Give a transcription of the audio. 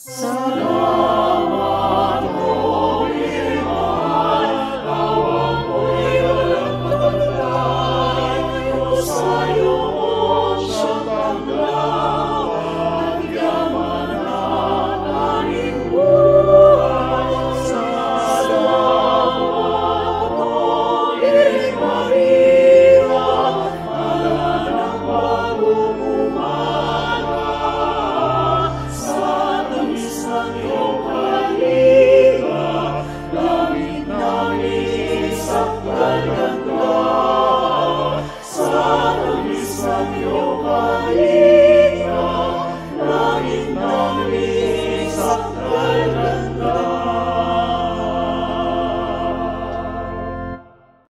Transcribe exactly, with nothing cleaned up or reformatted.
Salamat, O Virgen, awang mo'y walang pagkay, Rosario mo siyang tanglaw, at yaman ng aming buhay. Salamat, O Virgen Maria, ala ng bagong umaga, sa tamis ng iyong kalinga, langit namin isang kaganda, sa tamis ng iyong kalinga.